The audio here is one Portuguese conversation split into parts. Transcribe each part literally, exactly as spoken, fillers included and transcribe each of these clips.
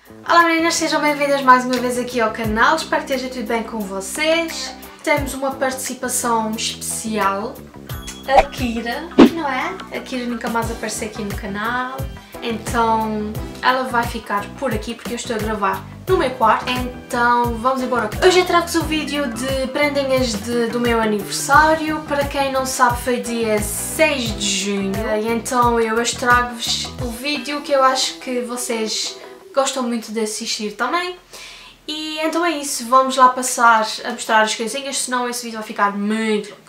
Olá meninas, sejam bem-vindas mais uma vez aqui ao canal, espero que esteja tudo bem com vocês. Temos uma participação especial, a Kira, não é? A Kira nunca mais apareceu aqui no canal, então ela vai ficar por aqui porque eu estou a gravar no meu quarto, então vamos embora. Hoje eu trago-vos o vídeo de prendinhas de, do meu aniversário, para quem não sabe foi dia seis de junho, e então eu hoje trago-vos o vídeo que eu acho que vocês gostam muito de assistir também. E então é isso, vamos lá passar a mostrar as coisinhas, senão esse vídeo vai ficar muito longo.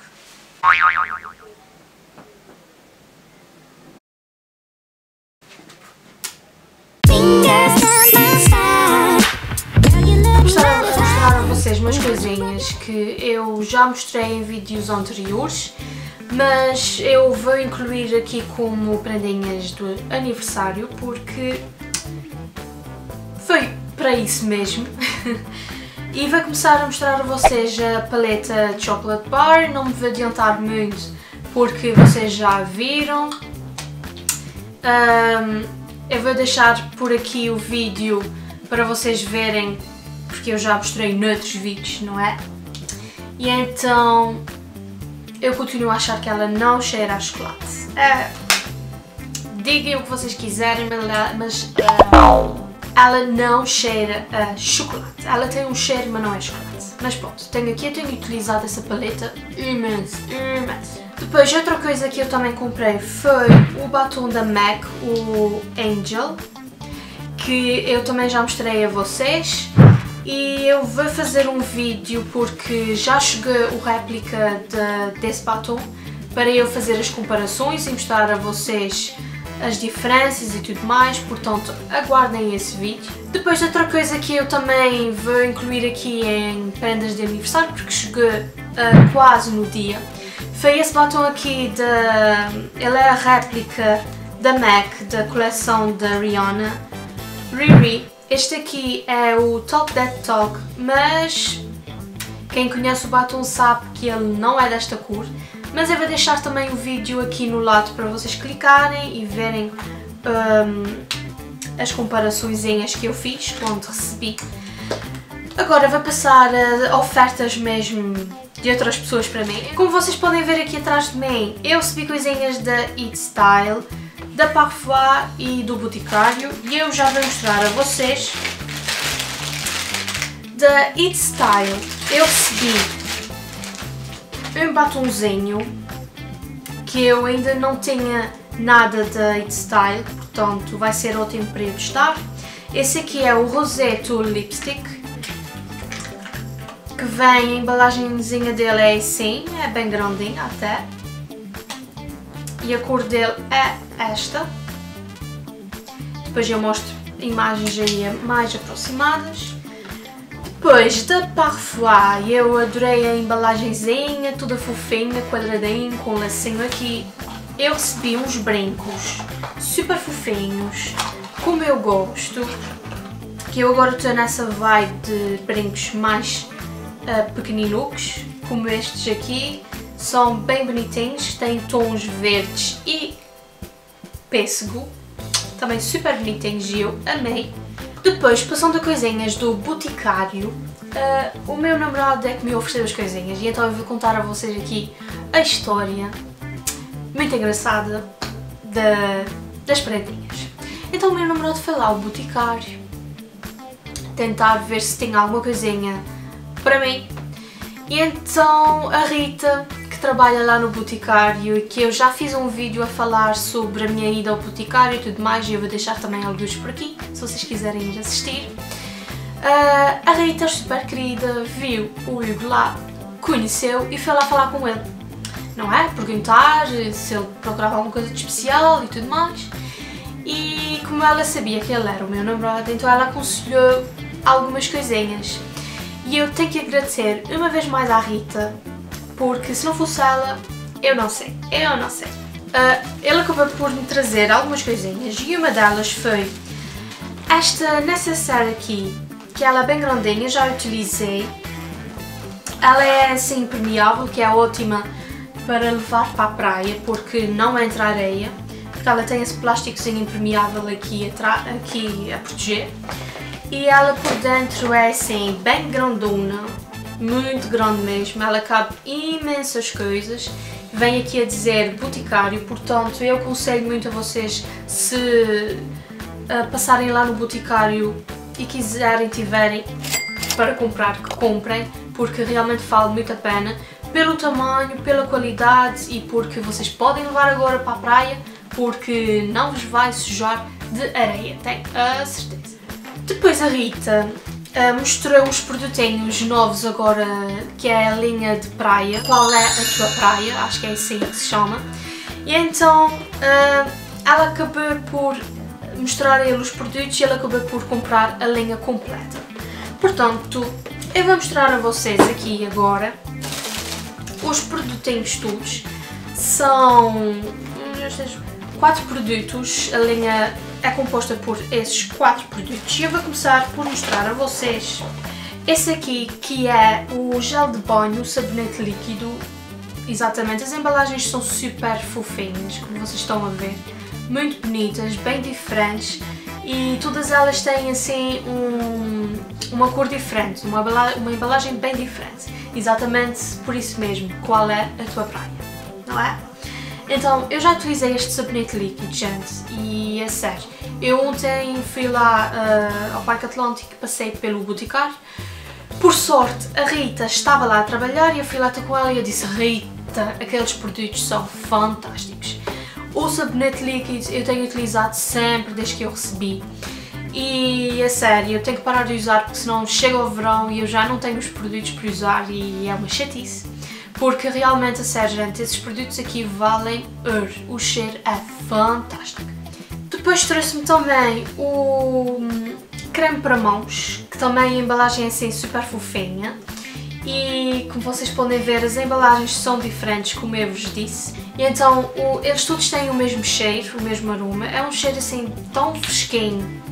Vou mostrar, mostrar a vocês umas coisinhas que eu já mostrei em vídeos anteriores, mas eu vou incluir aqui como prendinhas do aniversário porque foi para isso mesmo. E vou começar a mostrar a vocês a paleta de Chocolate Bar, não me vou adiantar muito porque vocês já viram. Um, eu vou deixar por aqui o vídeo para vocês verem, porque eu já mostrei noutros vídeos, não é? E então eu continuo a achar que ela não cheira a chocolate. Uh, digam o que vocês quiserem, mas uh, ela não cheira a chocolate. Ela tem um cheiro, mas não é chocolate. Mas pronto, tenho aqui, eu tenho utilizado essa paleta imenso, imenso. Depois, outra coisa que eu também comprei foi o batom da MAC, o Angel, que eu também já mostrei a vocês. E eu vou fazer um vídeo porque já chegou o réplica de, desse batom para eu fazer as comparações e mostrar a vocês as diferenças e tudo mais, portanto aguardem esse vídeo. Depois outra coisa que eu também vou incluir aqui em prendas de aniversário, porque chegou uh, quase no dia, foi esse batom aqui, da, ele é a réplica da MAC, da coleção da Rihanna, Riri. Este aqui é o Talk That Talk, mas quem conhece o batom sabe que ele não é desta cor. Mas eu vou deixar também o vídeo aqui no lado para vocês clicarem e verem um, as comparaçõezinhas que eu fiz quando recebi. Agora vou passar a ofertas mesmo de outras pessoas para mim. Como vocês podem ver aqui atrás de mim, eu recebi coisinhas da It Style, da Parfois e do Boticário, e eu já vou mostrar a vocês. Da It Style eu recebi um batonzinho que eu ainda não tinha nada da It Style, portanto vai ser ótimo para eu testar. Esse aqui é o Rosetto Lipstick, que vem, a embalagenzinha dele é assim, é bem grandinha até, e a cor dele é esta. Depois eu mostro imagens aí mais aproximadas. Depois da Parfois, eu adorei a embalagenzinha, toda fofinha, quadradinho, com um lacinho aqui. Eu recebi uns brincos super fofinhos, como eu gosto, que eu agora estou nessa vibe de brincos mais uh, pequeninucos, como estes aqui. São bem bonitinhos, têm tons verdes e pêssego, também super bonitinhos e eu amei. Depois, passando a coisinhas do Boticário, uh, o meu namorado é que me ofereceu as coisinhas e então eu vou contar a vocês aqui a história muito engraçada da, das prendinhas. Então o meu namorado foi lá ao Boticário tentar ver se tinha alguma coisinha para mim, e então a Rita, que trabalha lá no Boticário e que eu já fiz um vídeo a falar sobre a minha ida ao Boticário e tudo mais, e eu vou deixar também alguns por aqui, se vocês quiserem ir assistir. Uh, a Rita, super querida, viu o Hugo lá, conheceu e foi lá falar com ele, não é? Perguntar se ele procurava alguma coisa de especial e tudo mais. E como ela sabia que ele era o meu namorado, então ela aconselhou algumas coisinhas. E eu tenho que agradecer uma vez mais à Rita, porque se não fosse ela, eu não sei, eu não sei. Uh, ele acabou por me trazer algumas coisinhas e uma delas foi esta necessaire aqui, que ela é bem grandinha, já utilizei. Ela é assim impermeável, que é ótima para levar para a praia porque não entra areia. porque ela tem esse plásticozinho impermeável aqui, aqui a proteger. E ela por dentro é assim, bem grandona, muito grande mesmo, ela cabe imensas coisas. Vem aqui a dizer Boticário, portanto eu aconselho muito a vocês, se uh, passarem lá no Boticário e quiserem, tiverem para comprar, que comprem, porque realmente vale muito a pena, pelo tamanho, pela qualidade e porque vocês podem levar agora para a praia, porque não vos vai sujar de areia, tenho a certeza. Depois a Rita uh, mostrou os produtinhos novos agora, que é a linha de praia. Qual é a tua praia? Acho que é assim que se chama. E então uh, ela acabou por mostrar a ele os produtos e ela acabou por comprar a linha completa. Portanto, eu vou mostrar a vocês aqui agora os produtinhos todos. São quatro produtos, a linha é composta por esses quatro produtos e eu vou começar por mostrar a vocês esse aqui, que é o gel de banho, o sabonete líquido. Exatamente, as embalagens são super fofinhas, como vocês estão a ver, muito bonitas, bem diferentes e todas elas têm assim um, uma cor diferente, uma embalagem, uma embalagem bem diferente, exatamente por isso mesmo, qual é a tua praia, não é? Então, eu já utilizei este sabonete líquido, gente, e é sério, eu ontem fui lá uh, ao Parque Atlântico e passei pelo Boticário. Por sorte, a Rita estava lá a trabalhar e eu fui lá ter com ela e eu disse: Rita, aqueles produtos são fantásticos. O sabonete líquido eu tenho utilizado sempre desde que eu recebi. E é sério, eu tenho que parar de usar porque senão chega o verão e eu já não tenho os produtos para usar e é uma chatice. Porque realmente, a sério, gente, esses produtos aqui valem ouro. O cheiro é fantástico. Depois trouxe-me também o creme para mãos, que também a embalagem é assim super fofinha. E como vocês podem ver, as embalagens são diferentes, como eu vos disse. E então, o, eles todos têm o mesmo cheiro, o mesmo aroma. É um cheiro assim tão fresquinho.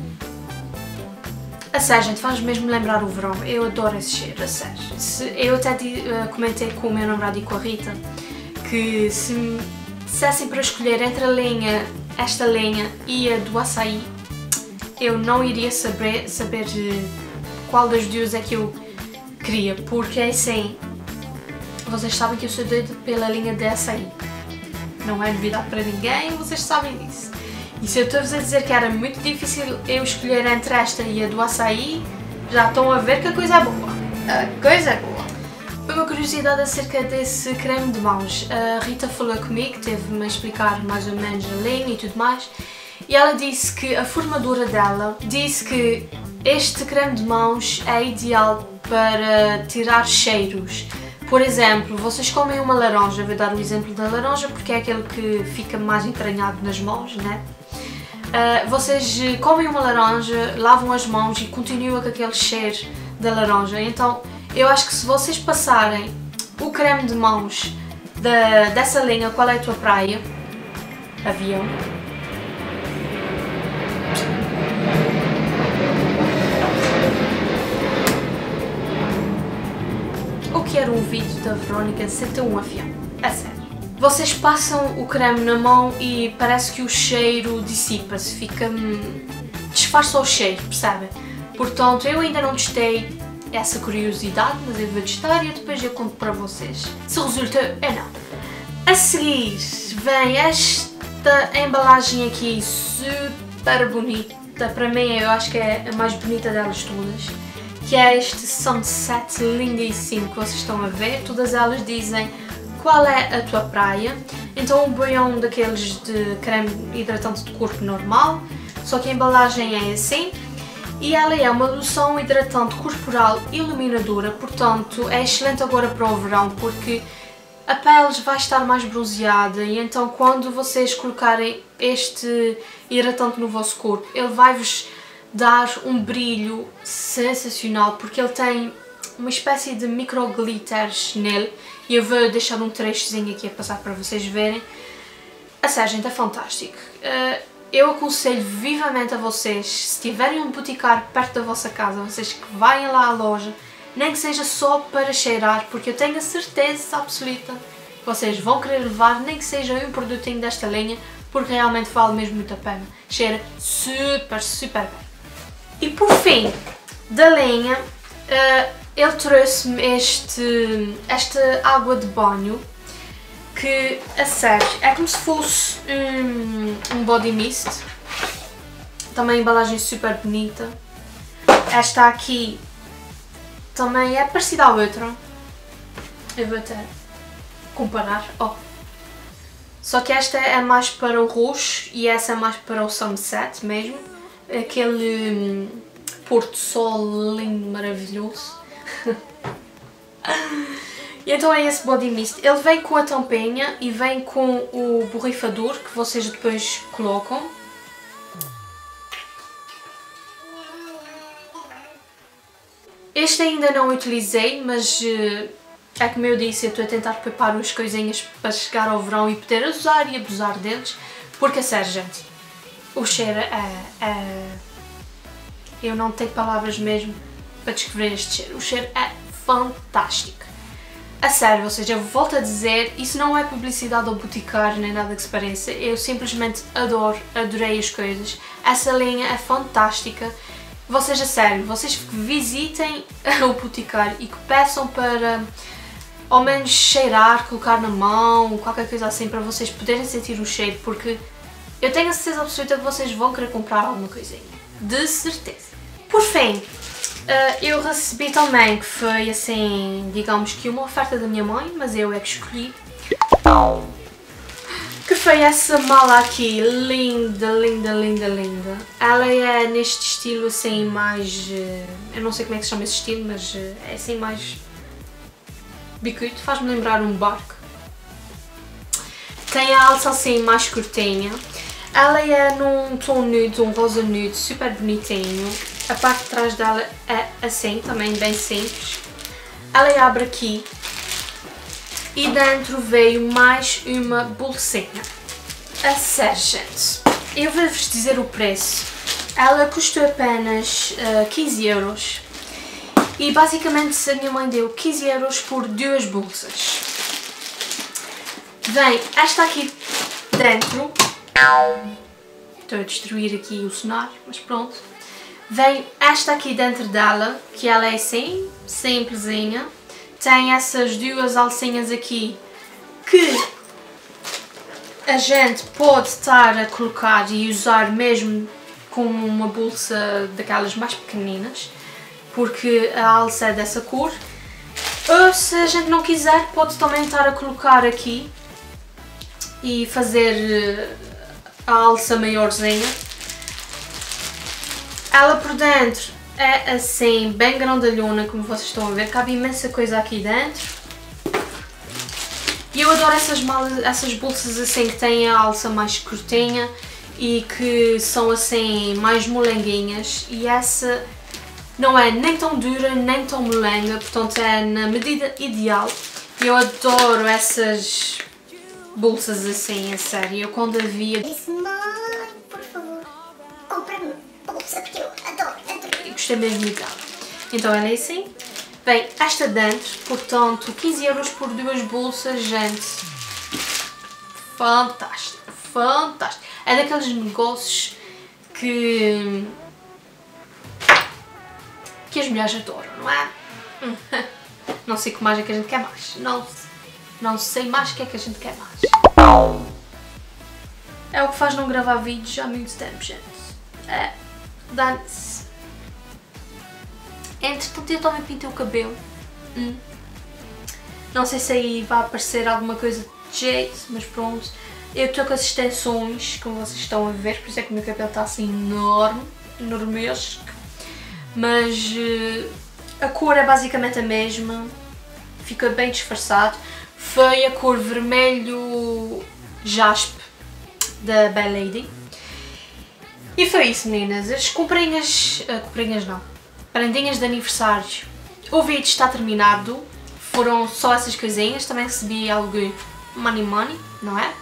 A sério, gente, faz mesmo lembrar o verão. Eu adoro esse cheiro, a sério. Se, eu até uh, comentei com o meu namorado e com a Rita que se me dissessem para escolher entre a linha, esta linha e a do açaí, eu não iria saber, saber uh, qual das duas é que eu queria, porque é assim, vocês sabem que eu sou doida pela linha de açaí. Não é novidade para ninguém, vocês sabem disso. E se eu estou-vos a dizer que era muito difícil eu escolher entre esta e a do açaí, já estão a ver que a coisa é boa. A coisa é boa. Uma curiosidade acerca desse creme de mãos. A Rita falou comigo, teve-me a explicar mais ou menos a linha e tudo mais. E ela disse que a formadura dela disse que este creme de mãos é ideal para tirar cheiros. Por exemplo, vocês comem uma laranja, vou dar o exemplo da laranja porque é aquele que fica mais entranhado nas mãos, né? Uh, vocês comem uma laranja, lavam as mãos e continuam com aquele cheiro da laranja. Então, eu acho que se vocês passarem o creme de mãos da, dessa linha, qual é a tua praia? Avião. Ou quero um vídeo da Verónica sem ter um avião. É sério. Vocês passam o creme na mão e parece que o cheiro dissipa-se, fica... disfarça o cheiro, percebem? Portanto, eu ainda não testei essa curiosidade, mas eu vou testar e depois eu conto para vocês se resulta ou não. A seguir vem esta embalagem aqui super bonita, para mim eu acho que é a mais bonita delas todas, que é este Sunset lindíssimo que vocês estão a ver. Todas elas dizem qual é a tua praia. Então o banho é um daqueles de creme hidratante de corpo normal, só que a embalagem é assim. E ela é uma loção hidratante corporal iluminadora, portanto é excelente agora para o verão porque a pele vai estar mais bronzeada e então quando vocês colocarem este hidratante no vosso corpo, ele vai-vos dar um brilho sensacional porque ele tem uma espécie de micro glitters nele e eu vou deixar um trechozinho aqui a passar para vocês verem. A sério, gente, é fantástico. Uh, eu aconselho vivamente a vocês, se tiverem um boticário perto da vossa casa, vocês que vão lá à loja, nem que seja só para cheirar, porque eu tenho a certeza absoluta que vocês vão querer levar, nem que seja um produtinho desta linha, porque realmente vale mesmo muito a pena. Cheira super, super bem. E por fim, da linha, uh, ele trouxe-me este, esta água de banho, que, a sério, é como se fosse um, um body mist. Também a embalagem super bonita. Esta aqui também é parecida à outra. Eu vou até comparar. Oh. Só que esta é mais para o roxo e essa é mais para o sunset mesmo. Aquele hum, pôr do sol lindo, maravilhoso. E então é esse body mist. Ele vem com a tampinha e vem com o borrifador que vocês depois colocam. Este ainda não utilizei, mas uh, é como eu disse, eu estou a tentar preparar as coisinhas para chegar ao verão e poder usar e abusar deles, porque a sério, gente, o cheiro é, é... eu não tenho palavras mesmo para descrever este cheiro. O cheiro é fantástico. A sério, ou seja, eu volto a dizer, isso não é publicidade ou boticário nem nada que se pareça, eu simplesmente adoro, adorei as coisas. Essa linha é fantástica. Vocês, a sério, vocês visitem o boticário e que peçam para ao menos cheirar, colocar na mão, qualquer coisa assim, para vocês poderem sentir o cheiro, porque eu tenho a certeza absoluta que vocês vão querer comprar alguma coisinha. De certeza. Por fim, eu recebi também, que foi assim, digamos que uma oferta da minha mãe, mas eu é que escolhi, que foi essa mala aqui, linda, linda, linda, linda. Ela é neste estilo assim mais, eu não sei como é que se chama esse estilo, mas é assim mais bicudo, faz-me lembrar um barco. Tem a alça assim mais curtinha. Ela é num tom nude, um rosa nude, super bonitinho. A parte de trás dela é assim, também bem simples. Ela abre aqui. E dentro veio mais uma bolsinha. A sério, gente, eu vou-vos dizer o preço. Ela custou apenas uh, quinze euros. E basicamente a minha mãe deu quinze euros por duas bolsas. Vem esta aqui dentro. Estou a destruir aqui o cenário, mas pronto. Vem esta aqui dentro dela, que ela é assim, simplesinha. Tem essas duas alcinhas aqui que a gente pode estar a colocar e usar mesmo como uma bolsa daquelas mais pequeninas, porque a alça é dessa cor. Ou se a gente não quiser, pode também estar a colocar aqui e fazer a alça maiorzinha. Ela por dentro é assim, bem grandalhona, como vocês estão a ver, cabe imensa coisa aqui dentro. E eu adoro essas malas, essas bolsas assim que têm a alça mais curtinha e que são assim mais molenguinhas, e essa não é nem tão dura nem tão molenga, portanto é na medida ideal. Eu adoro essas bolsas assim, a sério. Eu quando a via disse, mãe, por favor, compra-me bolsa porque eu adoro, adoro. E gostei mesmo dela. Então ela é assim. Bem, esta dentro, portanto, quinze euros por duas bolsas, gente. Fantástico, fantástico. É daqueles negócios que... que as mulheres adoram, não é? Não sei o que mais é que a gente quer mais. Não, não sei mais o que é que a gente quer mais. É o que faz não gravar vídeos há muito tempo, gente. É, dane-se. Entretanto, eu também pintei o cabelo. Hum. Não sei se aí vai aparecer alguma coisa de jeito, mas pronto. Eu estou com as extensões, como vocês estão a ver, por isso é que o meu cabelo está assim enorme, enormesco. Mas uh, a cor é basicamente a mesma, fica bem disfarçado. Foi a cor vermelho jaspe da Belle Lady. E foi isso, meninas. As comprinhas... Uh, comprinhas não. Prendinhas de aniversário. O vídeo está terminado. Foram só essas coisinhas. Também recebi algo money money, não é?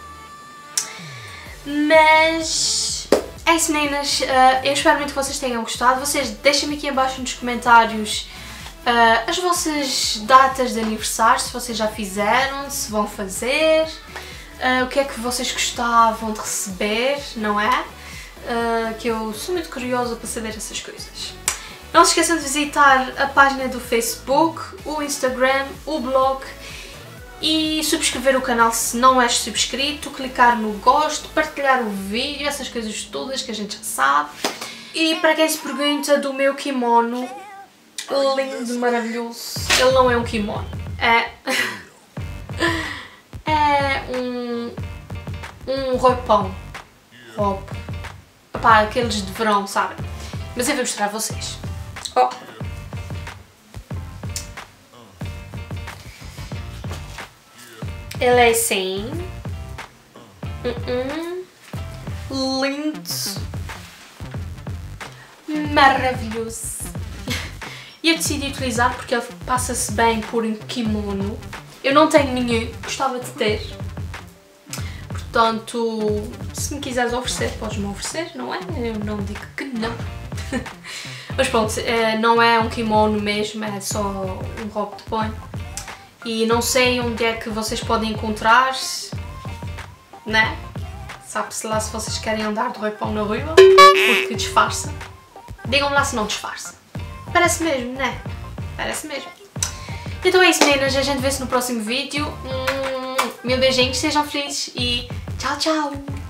Mas... é isso, meninas. Uh, eu espero muito que vocês tenham gostado. Vocês deixem-me aqui abaixo nos comentários uh, as vossas datas de aniversário, se vocês já fizeram, se vão fazer. uh, o que é que vocês gostavam de receber, não é? Uh, que eu sou muito curiosa para saber essas coisas. Não se esqueçam de visitar a página do Facebook, o Instagram, o blog e subscrever o canal se não és subscrito, clicar no gosto, partilhar o vídeo, essas coisas todas que a gente já sabe. E para quem se pergunta do meu kimono, lindo, maravilhoso, ele não é um kimono, é, é um, um roupão, roupa, pá, aqueles de verão, sabem? Mas eu vou mostrar a vocês. Oh. Ele é assim, uh -uh. lindo, maravilhoso. E eu decidi utilizar porque ele passa-se bem por um kimono. Eu não tenho nenhum, gostava de ter. Portanto, se me quiseres oferecer, podes-me oferecer, não é? Eu não digo que não. Mas pronto, não é um kimono mesmo, é só um roubo de banho. E não sei onde é que vocês podem encontrar, né? Sabe-se lá se vocês querem andar de roupão na rua, porque disfarça. Digam-me lá se não disfarça. Parece mesmo, né? Parece mesmo. Então é isso, meninas. A gente vê-se no próximo vídeo. Hum, mil beijinhos, sejam felizes e tchau, tchau!